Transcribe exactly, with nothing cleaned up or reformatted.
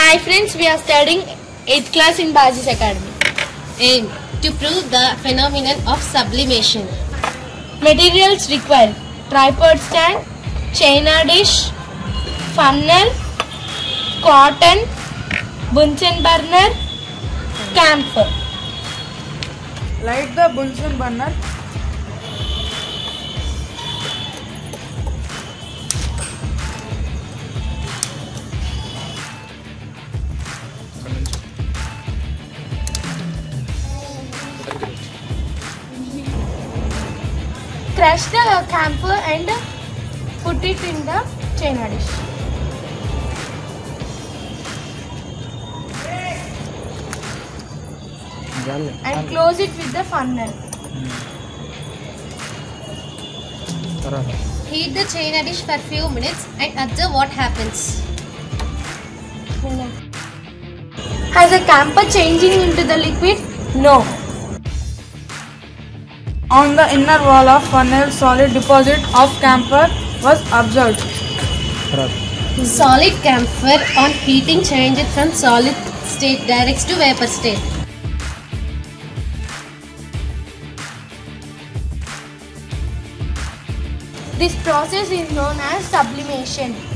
Hi friends, we are studying eighth class in Bajis Academy. Aim to prove the phenomenon of sublimation. Materials required: tripod stand, china dish, funnel, cotton, Bunsen burner, camphor. Light the Bunsen burner. Crush the camphor and put it in the china dish. And close it with the funnel. Heat the china dish for few minutes and observe what happens. Has the camphor changing into the liquid? No. On the inner wall of funnel, solid deposit of camphor was observed. Solid camphor on heating changes from solid state directs to vapor state. This process is known as sublimation.